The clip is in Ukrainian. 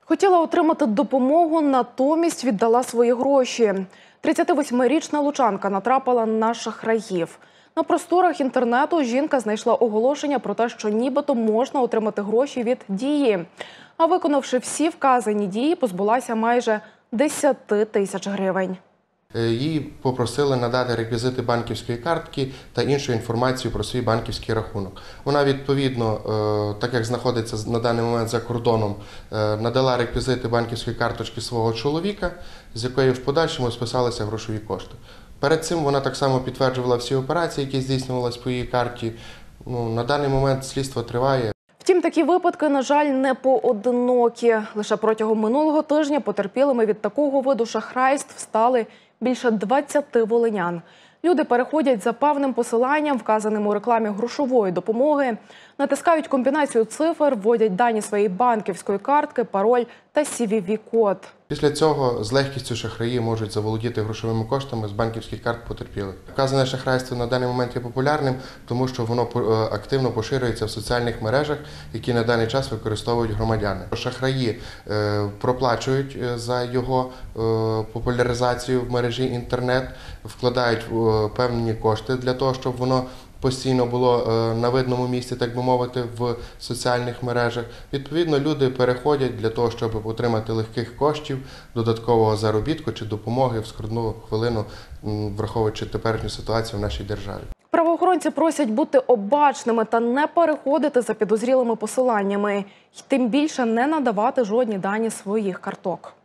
Хотіла отримати допомогу, натомість віддала свої гроші. 38-річна лучанка натрапила на шахраїв. На просторах інтернету жінка знайшла оголошення про те, що нібито можна отримати гроші від Дії. А виконавши всі вказані дії, позбулася майже 10 тисяч гривень. Їй попросили надати реквізити банківської картки та іншу інформацію про свій банківський рахунок. Вона відповідно, так як знаходиться на даний момент за кордоном, надала реквізити банківської карточки свого чоловіка, з якої в подальшому списалися грошові кошти. Перед цим вона так само підтверджувала всі операції, які здійснювалися по її карті. На даний момент слідство триває. Втім, такі випадки, на жаль, не поодинокі. Лише протягом минулого тижня потерпілими від такого виду шахрайств стали більше 20 волинян. Люди переходять за певним посиланням, вказаним у рекламі грошової допомоги, натискають комбінацію цифр, вводять дані своєї банківської картки, пароль та CVV-код. Після цього з легкістю шахраї можуть заволодіти грошовими коштами з банківських карт потерпілих. Вказане шахрайство на даний момент є популярним, тому що воно активно поширюється в соціальних мережах, які на даний час використовують громадяни. Шахраї проплачують за його популяризацію в мережі інтернет, вкладають певні кошти для того, щоб воно постійно було на видному місці, так би мовити, в соціальних мережах. Відповідно, люди переходять для того, щоб отримати легких коштів, додаткового заробітку чи допомоги в скрутну хвилину, враховуючи теперішню ситуацію в нашій державі. Правоохоронці просять бути обачними та не переходити за підозрілими посиланнями. І тим більше не надавати жодні дані своїх карток.